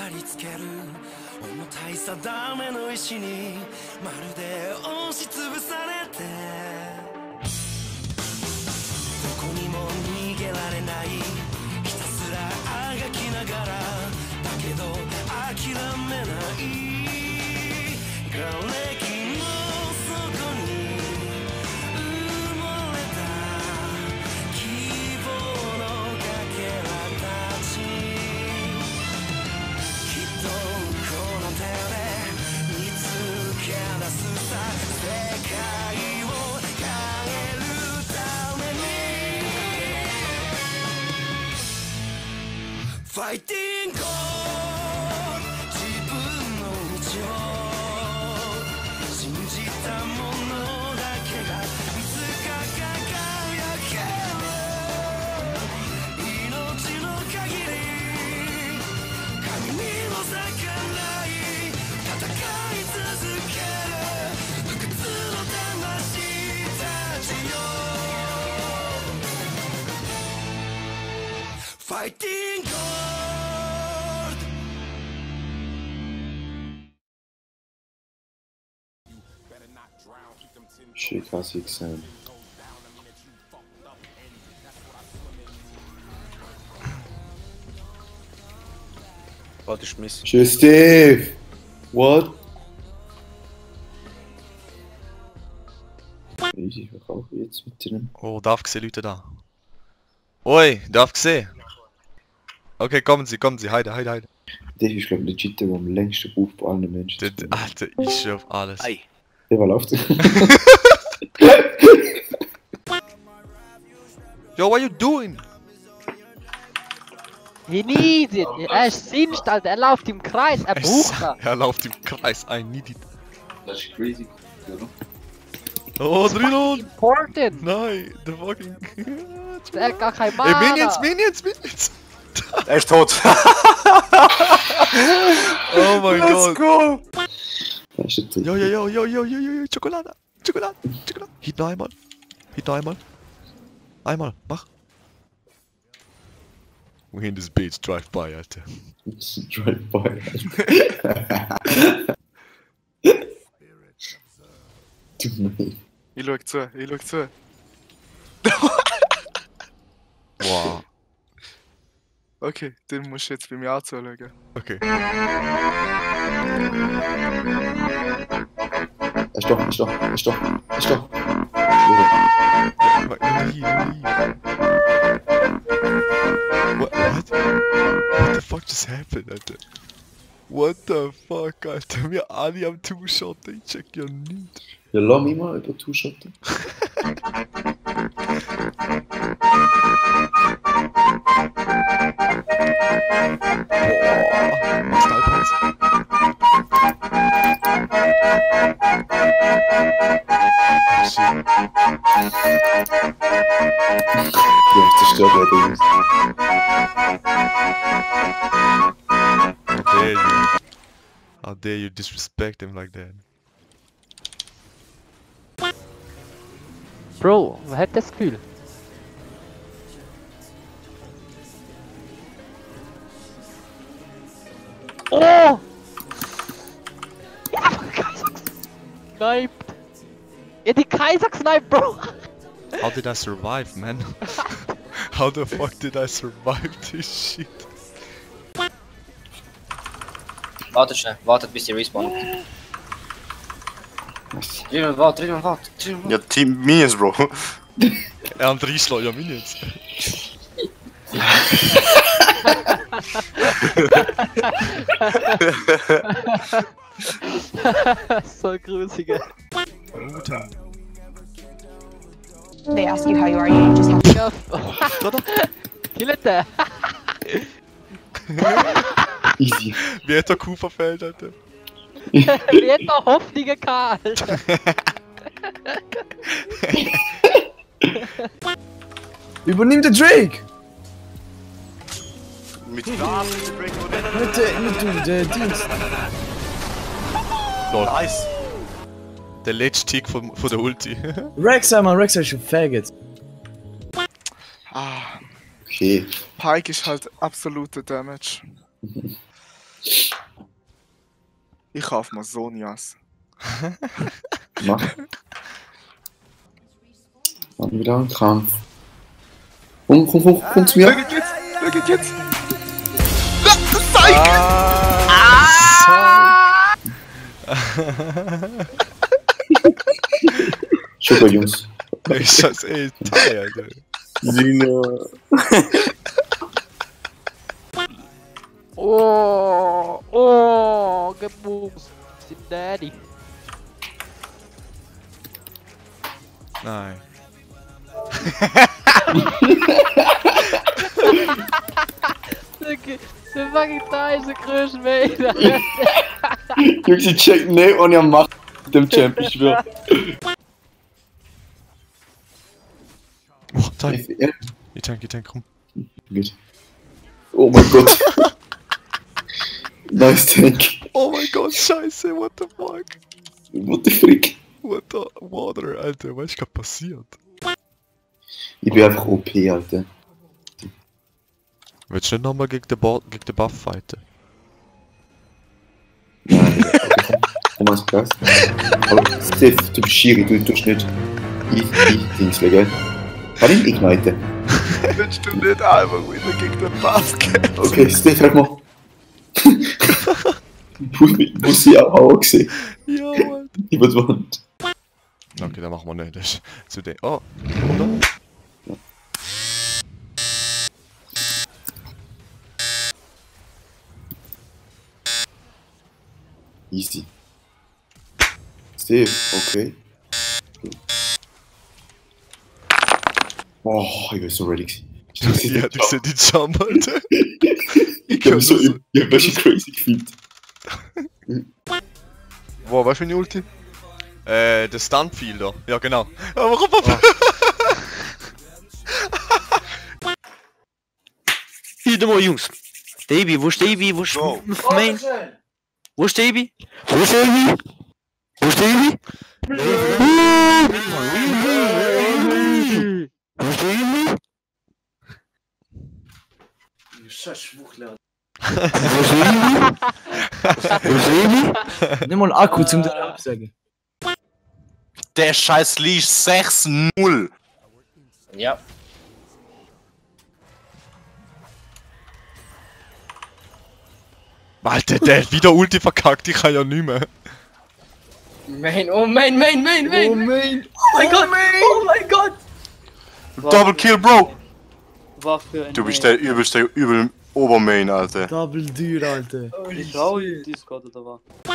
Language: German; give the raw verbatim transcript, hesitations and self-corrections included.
りつける重たい定めの石にまるで押しつぶされてどこにも逃げられないひたすらあがきながらだけど諦めない瓦礫の底に埋もれた希望のかけらたちきっとこの手で見つけ出すさ世界を変えるためにファイティングFighting God! Shit, klassiek zijn. Wat is mis? Tschüss, Steve! What? Easy, wir rauchen jetzt mit denen. Oh, darf gesehen, Leute da. Oi, darf gesehen. Okay, kommen Sie, kommen Sie, heide, heide, heide. Der ist, glaube ich, legit der, der am längsten braucht bei allen Menschen. Der, der, Alter, ich schwör auf alles. Ei. Der war läuft. Yo, what are you doing? He needs it! Er ist Sinst, Alter, er läuft im Kreis, er braucht das! Er läuft im Kreis, I need it. Das ist crazy, oder? Oh, Drillon! Important! Nein, the fucking... Der hat gar kein Ey, Mana! Minions, Minions, Minions! Er ist tot! Oh mein Gott! Go! Das ist der Trick. Yo, yo, yo, yo, yo, yo, yo, yo, Schokolade! Schokolade! Schokolade! Hit noch einmal! Hit noch einmal! Einmal, mach! We in this bitch, drive by, Alter. Drive by. Ich schau zu, ich schau zu. Wow. Okay, den musst du jetzt bei mir auch zuschauen. Okay. Ist doch, ist doch, ist doch, ist doch. What? What? What the fuck just happened, Alter? What the fuck, Alter? Wir alle am Two-Shotten, ich check ja nicht. Ja, lass mich mal über Two-Shotten. Boah, Stallpanz. Shit. Du hast zerstört, Alter. How dare you? How dare you disrespect him like that? Bro, wer hat das Gefühl? Oh! Ja, Kaiser sniped! Ja, die Kaiser sniped, Bro! How did I survive, man? How the fuck did I survive this shit? Wartet schnell, wartet bis die respawnen. Drinnen Wald, drinnen Wald, drinnen Wald. Ja, Team Minions, Bro. Er hat Riesler, ja, Minions. So grusig. They ask you how you are, you just have to Kill it there! Easy. Wie hat der Kuh verfällt, Alter? Wie hat noch Hoffnungen gehabt, Alter? Übernimm den Drake! Mit Mit der, mit der Dienst. Lol. Nice. Der letzte Tick von, von der Ulti. Rek'Sai, man, Rek'Sai ist schon faggot. Ah, Okay. Pike ist halt absoluter Damage. Ich kauf mal Sonias. Mach. Dann wieder ein Kampf. Komm, komm, komm, komm zu mir. Look jetzt! Look jetzt! Schon bei Jungs. Ist das eh tired, ey. Sina. Oh, oh, geboost. Sim Daddy. Nein. Der fucking Thai ist der größte Meter. Jungs, ich check nicht, was ihr macht mit dem Champ, ich schwör. Oh, Tank. Ja. Ich tank, ich tank, komm. Gut. Oh mein Gott. Nice Tank. Oh mein Gott, scheiße, what the fuck? What the frick? What the water, Alter, was ist gerade passiert? Ich bin einfach O P, Alter. Willst du nicht nochmal gegen den, Bo gegen den Buff fighten? Nein, okay, komm. Komm mal ins Kreis. Aber Steve, du bist Schiri, du tust nicht. Ich, ich, Dingsle, gell? Kann ich igniten? Willst du nicht einfach wieder gegen den Bass kämpfen? Okay, Steve, frag mal. Muss ich auch auch gesehen. Ja, Alter. Über die Wand. Okay, dann machen wir nicht. Das ist zu dem. Oh, oder? Easy. Steve, okay. Oh, ich bin so ready. Ja, du siehst die Jump, Alter. Ich hab so, ich ich hab schon crazy gefühlt. Wow, weißt du meine Ulti? Äh, der Stuntfielder. Ja, genau. Aber warum? Oh. Wieder mal, Jungs. Davy, wo ist Davy? Wo ist Main? Wo ist Davy? Wo ist Davy? Wo ist Davy? Wo ist Davy? Nimm mal einen Akku zum dir absagen. Der scheiß Leash sechs null. Ja. Alter, der hat wieder Ulti verkackt, ich kann ja nicht mehr. Main, oh Main, Main, Main, Main. Oh Main! Oh mein Gott, oh mein Gott. Double Kill, Bro. Waffe. Du bist der übelste, übel Obermain, Alter. Double Dür, Alter. Ich schau Discord oder was?